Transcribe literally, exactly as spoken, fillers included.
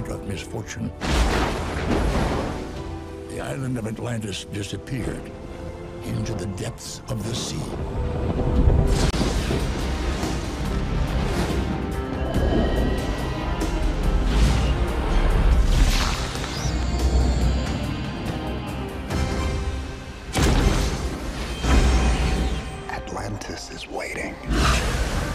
moment of misfortune. The island of Atlantis disappeared into the depths of the sea. Atlantis is waiting.